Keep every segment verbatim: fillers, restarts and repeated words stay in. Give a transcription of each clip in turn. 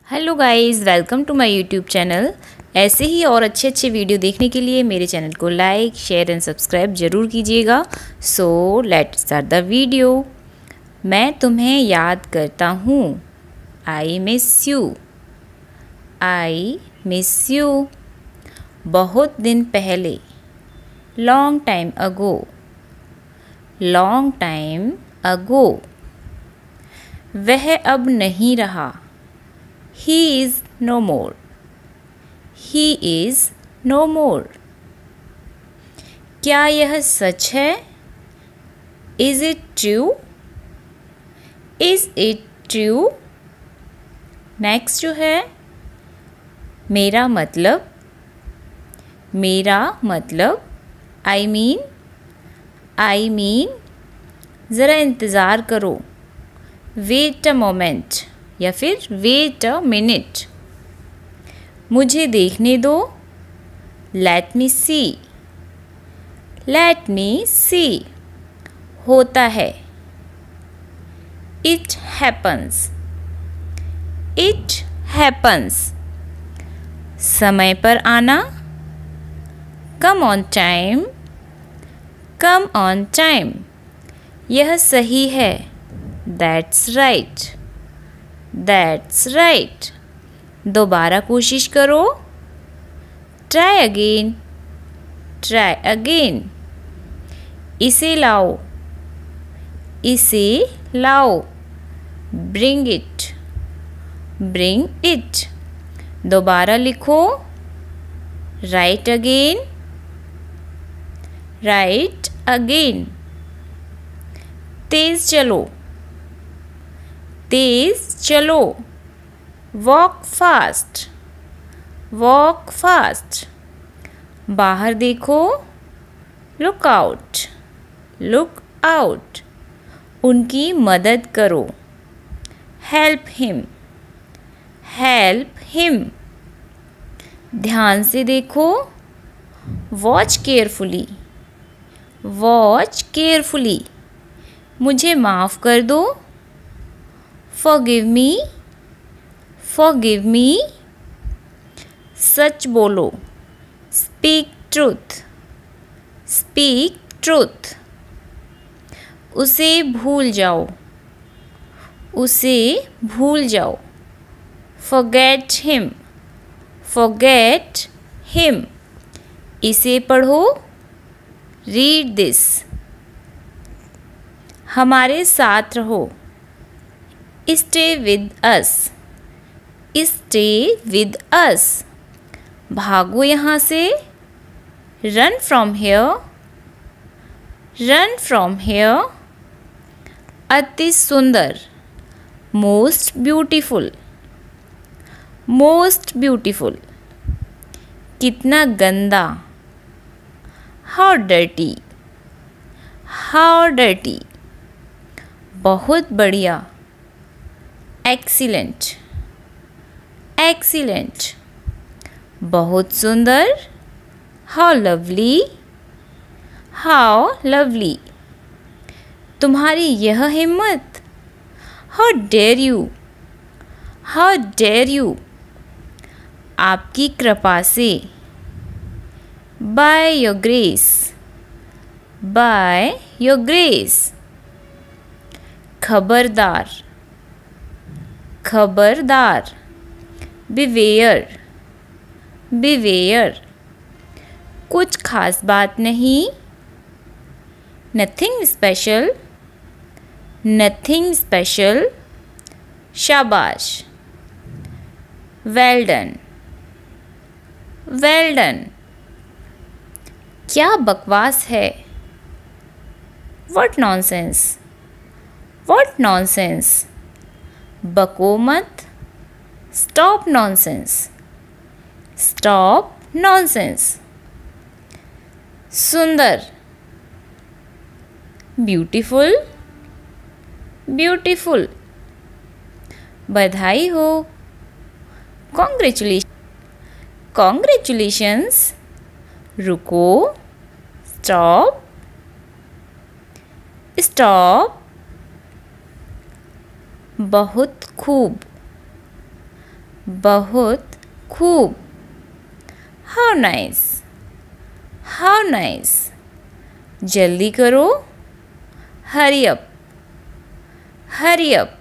Hello guys, welcome to my YouTube channel. ऐसे ही और अच्छे अच्छे वीडियो देखने के लिए मेरे चैनल को लाइक शेयर एंड सब्सक्राइब ज़रूर कीजिएगा। So let's start the video. मैं तुम्हें याद करता हूँ। I miss you. I miss you. बहुत दिन पहले। Long time ago. Long time ago. वह अब नहीं रहा। He is no more. He is no more. क्या यह सच है? Is it true? Is it true? Next जो है मेरा मतलब। मेरा मतलब I mean I mean ज़रा इंतज़ार करो। Wait a moment या फिर वेट अ मिनट। मुझे देखने दो। Let me see. Let me see. होता है। It happens. It happens. समय पर आना। Come on time. Come on time. यह सही है। That's right. That's right. दोबारा कोशिश करो। Try again. Try again. इसे लाओ। इसे लाओ। Bring it. Bring it. दोबारा लिखो। Write again. Write again. तेज चलो। तेज चलो। Walk fast. Walk fast. बाहर देखो। Look out. Look out. उनकी मदद करो। Help him. Help him. ध्यान से देखो। Watch carefully. Watch carefully. मुझे माफ़ कर दो। Forgive me. Forgive me. सच बोलो। Speak truth. Speak truth. उसे भूल जाओ। उसे भूल जाओ। Forget him. Forget him. इसे पढ़ो। Read this. हमारे साथ रहो। Stay with us. Stay with us. भागो यहाँ से। Run from here. Run from here. अति सुंदर। Most beautiful. Most beautiful. कितना गंदा। How dirty. How dirty. बहुत बढ़िया। एक्सीलेंट। एक्सीलेंट। बहुत सुंदर। How lovely. How lovely. तुम्हारी यह हिम्मत। How dare you. How dare you. आपकी कृपा से। By your grace. By your grace. खबरदार। खबरदार। बिवेयर। बिवेयर। कुछ खास बात नहीं। Nothing special. Nothing special. शाबाश। Well done. Well done. क्या बकवास है। What nonsense. What nonsense. बको मत। Stop nonsense. Stop nonsense. सुंदर। ब्यूटीफुल। ब्यूटीफुल। बधाई हो। कॉन्ग्रेचुलेशन। कॉन्ग्रेचुलेशंस। रुको। स्टॉप। स्टॉप। बहुत खूब। बहुत खूब। How nice, how nice. जल्दी करो, हरी अप, हरी अप।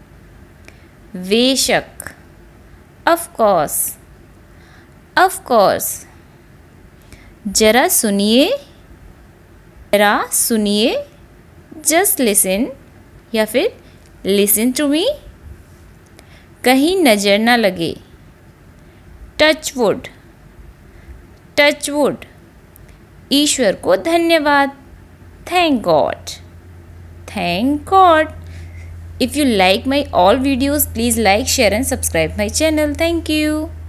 बेशक, ऑफ कोर्स, ऑफ कोर्स। जरा सुनिए, जरा सुनिए, जस्ट लिसन या फिर लिसन टू मी। कहीं नज़र ना लगे, टच वुड, टच वुड। ईश्वर को धन्यवाद, thank God, thank God. If you like my all videos, please like, share and subscribe my channel. Thank you.